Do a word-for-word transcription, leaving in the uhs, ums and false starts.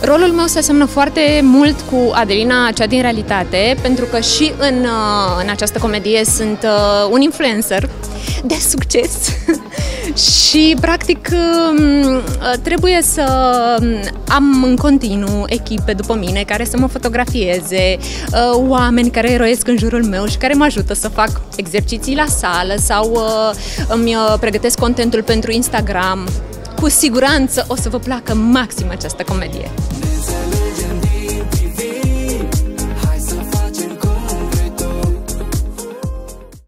Rolul meu se aseamănă foarte mult cu Adelina, cea din realitate, pentru că și în, în această comedie sunt un influencer de succes și practic trebuie să am în continuu echipe după mine care să mă fotografieze, oameni care roiesc în jurul meu și care mă ajută să fac exerciții la sală sau îmi pregătesc contentul pentru Instagram. Cu siguranță o să vă placă maxim această comedie.